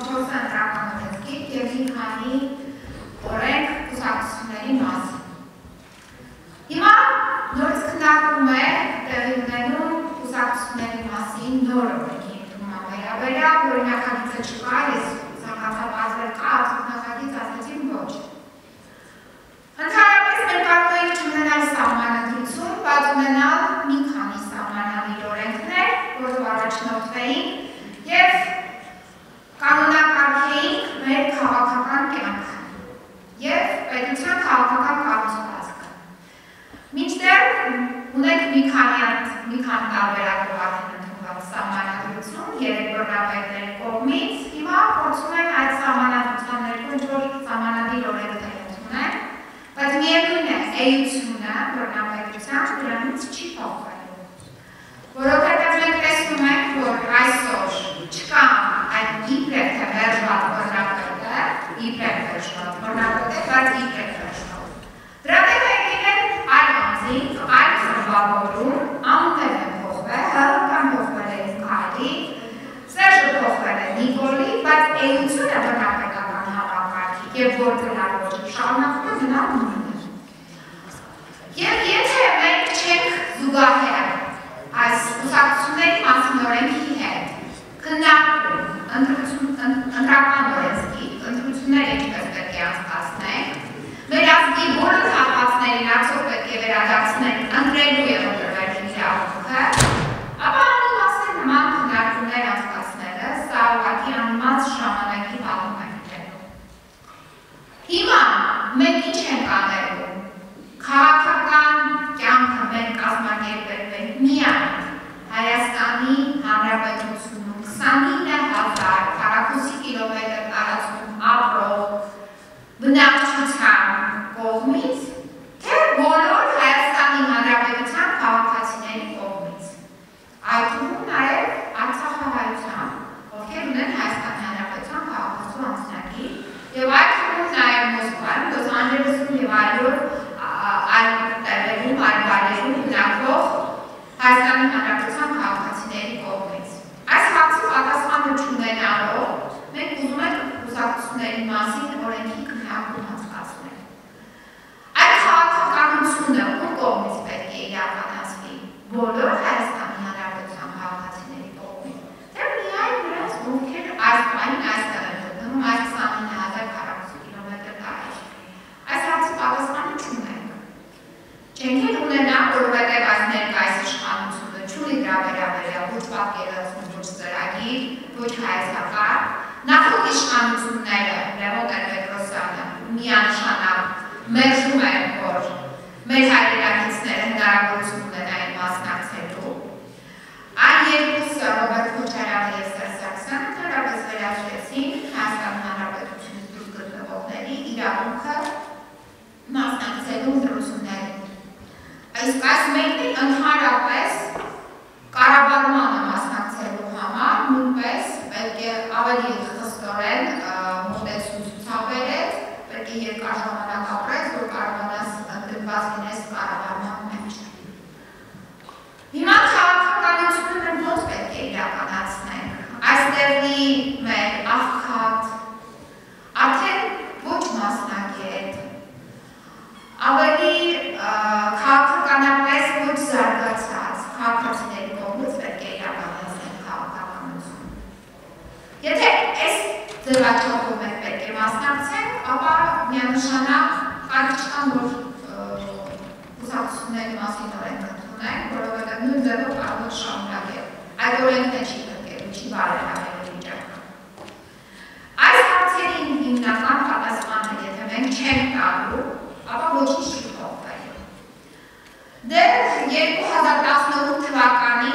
Ամբողջոցը ընտրական օրենսգիր և մի քանի օրենք կուսակցությունների մասին։ Հիմա նորից քննարկում է տեղի ունենում կուսակցությունների մասին նոր օրենքի ընդունման վերաբերյալ, որի նախագիծը չկա, ես ցանկացա բացվել կա, արդյոք նախագիծ ասեցին ոչ։ Ընդհանրապես մեր կարող ենք չունենալ սահմանադրություն, բայց ունենալ մի քանի սահմանալիր օրենքներ, որով առաջնորդվեին և կանոնակարգեինք մեր քաղաքական կյանքը և պետության քաղաքական կառուցվածքը։ Մինչդեռ ունենք մի քանի տարբերակով արդեն ընդունված սահմանադրություն երեք բռնապետների կողմից, հիմա փորձում ենք այդ սահմանադրության ներքո ինչ-որ սահմանադիր օրենքներ ընդունել, բայց միևնույն է, էությունը բռնապետության դրանից չի փոխվելու։ Որովհետև մենք տեսնում ենք, որ այսօր չկա այդ իբրև թե վերջված բռնապետը, իբրև վերջված բռնապետը, բայց իբրև վերջված։ Դրա դեպ եկել են այլ անձինք, այլ խմբավորում, անուններ են փոխվել, հղկան փոխվել է Քայլի, Սերժը փոխվել է Նիկոլի, բայց էությունը բռնապետական համակարգի և որ գնալով շարունակվում է գնալ նույնը։ Եվ եթե մենք չենք զուգահեռ այս կուսակցությունների մասին օրենքի հետ, քննարկում, ընտրական օրենսգիր, ընտրությունները ինչպես պետք է անցկացնենք, մեր ազգի բոլոր հատվածներին արդյոք պետք է վերադարձնենք ընտրելու և ընտրվելու իրավունքը, ապա անիմաստ է նման քննարկումներ անցկացնելը, սա ուղղակի անիմաստ ժամանակի պատում է գտելու։ Հիմա մենք ինչ ենք անելու, քաղաքական կյանքը մենք կազմակերպել ենք միայն Հայաստանի Հանրապետությունում 29,000 քառակուսի կիլոմետր տարածքում ապրող բնակչության կողմից, թե բոլոր Հայաստանի Հանրապետության քաղաքացիների կողմից։ Այդ թվում նաև արցախահայության, ովքեր ունեն Հայաստանի Հանրապետության քաղաքացու անձնակիր, և այդ թվում նաև Մոսկվայում, Լոս Անջելեսում և այլ տեղերում, այլ վայրերում բնակվող Հայաստանի Հանրապետության քաղաքացիների կողմից։ Այս հարցի պատասխանը չունենալով, մենք ուզում ենք կուսակցությունների մասին օրենքի քննարկում անցկացնել։ Այդ քաղաքականությունը ում կողմից պետք է իրականացվի, բոլոր Հայաստանի Հանրապետության քաղաքացիների կողմից, թե միայն նրանց, ովքեր այս պահին այստեղ են գտնվում, այս 29,000 քառակուսի կիլոմետր տարածքում։ Այս հարցի պատասխանը չունենք։ Չենք էլ ունենա, որովհետև այս ներկայիս իշխանությունը չունի դրա վերաբերյալ ոչ պատկերացում, ոչ ծրագիր, ոչ հայեցակարգ։ Նախորդ իշխանությունները, Լևոն Տեր-Պետրոսյանը միանշանակ մերժում են, որ մեր հայրենակիցները հնարավորություն ունենային մասնակցելու։ Այն երկուսը Ռոբերտ Քոչարյանը և Սերժ Սարգսյանը ընդհանրապես վերացրեցին Հայաստանի Հանրապետությունից դուրս գտնվողների իրավունքը մասնակցելու ընտրություններին։ Իսկ այս մեկն ընդհանրապես կառավարմանը մասնակցելու համար նույնպես պետք է ավելի խստորեն մոտեցում ցուցաբերել, պետք է երկար ժամանակ ապրես, որ կարողանաս ընդգրկված լինես կառավարման մեջ։ Հիմա քաղաքականությունը մենք ոնց պետք է իրականացնենք։ Այստեղի մեր աղքատ, արդեն ոչ մասնակետ, ավելի քաղաքականապես ոչ զարգացած քաղաքացիների կողմից պետք է իրականացնել քաղաքականություն։ Եթե այս ձևաչափով մենք պետք է մասնակցենք, ապա միանշանակ կարիք չկա, որ կուսակցությունների մասին օրենք ընդունենք, որովհետև նույն ձևով կարող է շարունակել։ Այդ օրենքն չի փոխելու, չի բարելավելու վիճակը։ Այս հարցերին հիմնական պատասխանը, եթե մենք չենք տալու, ապա ոչինչ չի փոխվելու։ Դեռ 2018 թվականին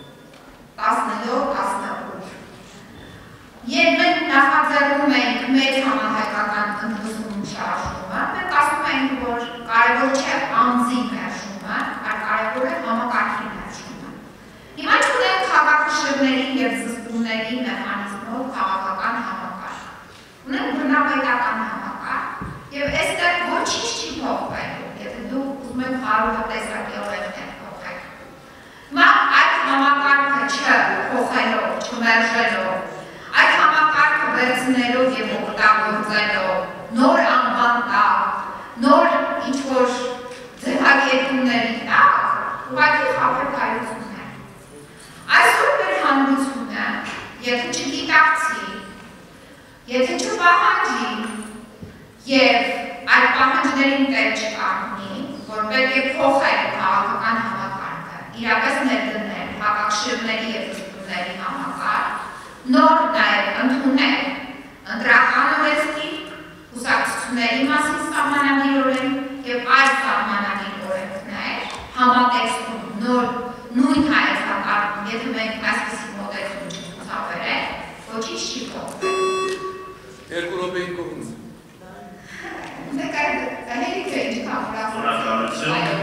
17-18 Երբ մենք նախաձեռնում ենք մեր համահայկական ընդվզում շարժումը, մենք ասում ենք, որ կարևոր չէ անձի մերժումը, այլ կարևոր է համակարգի մերժումը։ Հիմա չունենք քաղաքաշրջանների և զսպումների մեխանիզմով քաղաքական համակարգ։ Ունենք բռնապետական համակարգ, և այստեղ ոչինչ չի փոխվելու, եթե դուք ուզում եք 100 տեսակի օրենքներ փոխեք։ Հիմա այդ համակարգը չփոխելով, չմերժելով, այդ համակարգը վերցնելով եւ օգտագործելով նոր անվան տակ, նոր ինչ-որ ձևակերպումների տակ, ուղղակի խաբեբայություն է։ Այսօր մեր հանրությունը, եթե չգիտակցի, եթե չպահանջի եւ այդ պահանջներին տեղ չկանգնի, որ պետք է փոխել քաղաքական համակարգը, իրապես ներդնել հակակշիռների եւ զսպումների համակարգ, նոր նաեւ ընդունել ընտրական օրենքի, կուսակցությունների մասին սահմանագիր օրենք եւ այլ սահմանագիր օրենքներ համատեքստում նոր նույն հայեցակարգում, եթե մենք այսպիսի մոտեցում չցուցաբերենք, ոչինչ չի փոխվել։ Երկու րոպեին կողմից։ Նկարը հերիք է ինչ կամուրախություն։